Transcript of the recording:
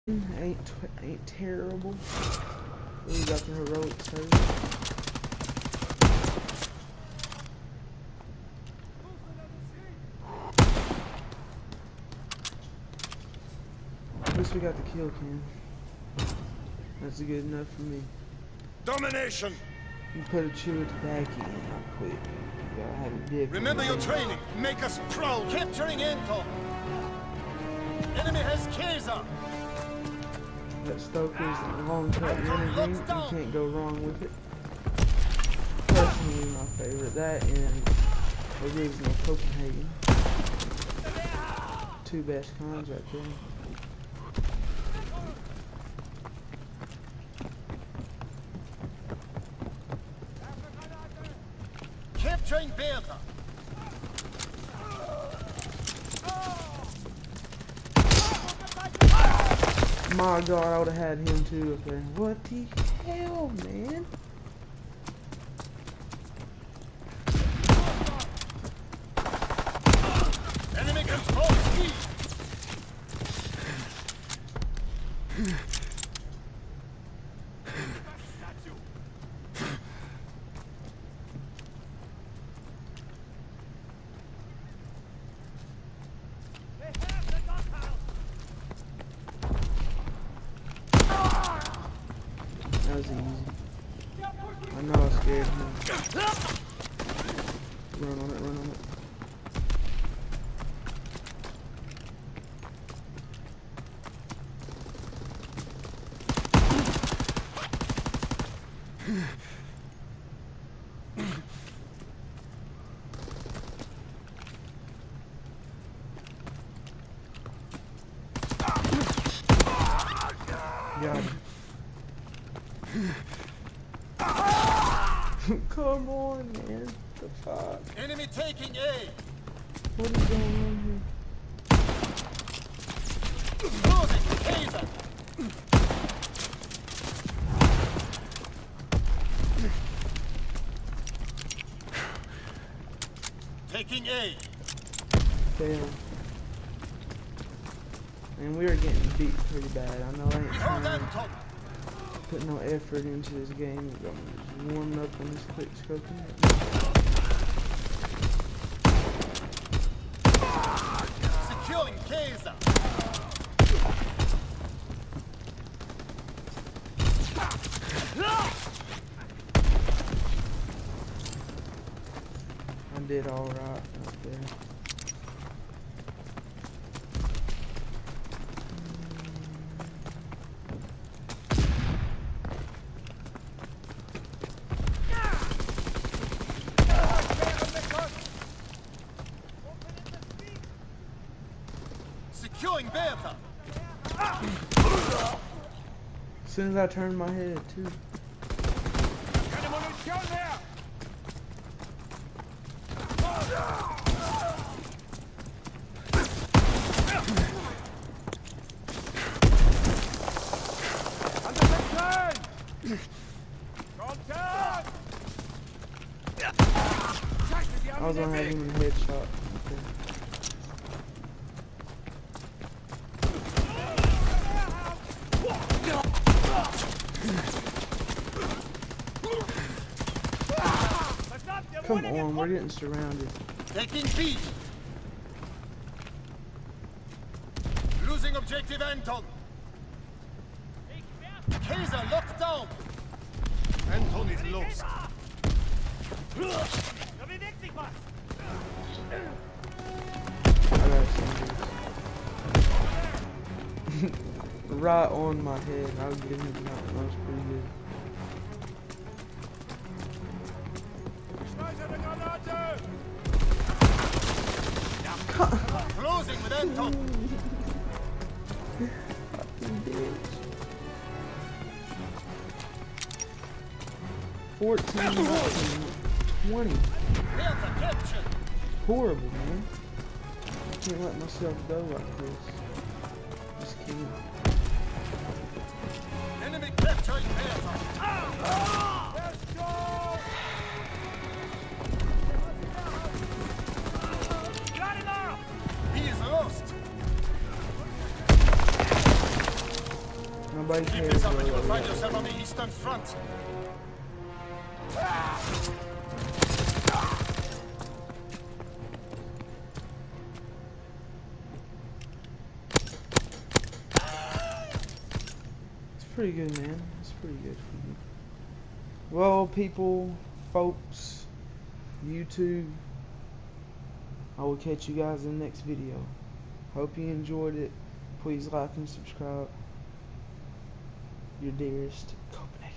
ain't terrible. We got the heroics hurt. At least we got the kill cam. That's good enough for me. Domination! You put a chew at the back end, I'll quit. You gotta have a dick. Remember your training. Make us proud. Capturing Anton. Enemy has Kaiser. That Stoker's long cut running you can't go wrong with it. Personally, my favorite. That and original Copenhagen. Two best cons right there. Capturing Bertha. My God, I would have had him too up there. What the hell, man? Enemy control speed. That was easy. I know I scared him. Run on it, run on it. Got him. Come on, man. The fuck? Enemy taking A. What is going on Losing Kaiser. Taking A. Fail. And we were getting beat pretty bad. I know I ain't We hold trying to Anton. put no effort into this game. I'm just warming up on this quick scoping. Securing Kaiser. I did all right up there. Securing Bertha. As soon as I turned my head, too. I was gonna have him in a headshot. Okay. Come on, we're getting surrounded. Taking B. Losing objective Anton. Kaiser locked down. Anton is lost. I got some right on my head. I was getting him out. That was pretty good. Closing with Anton. Fucking bitch. 14, 20. Bertha captured. Horrible, man. I can't let myself go like this. Just kidding. Enemy capturing Bertha. Let's go! Got him up! He is lost. Nobody Keep cares this up where and you will they find are. yourself on the Eastern Front. It's pretty good, man. It's pretty good for you. Well, people, folks, YouTube, I will catch you guys in the next video. Hope you enjoyed it. Please like and subscribe. Your dearest Copenhagen.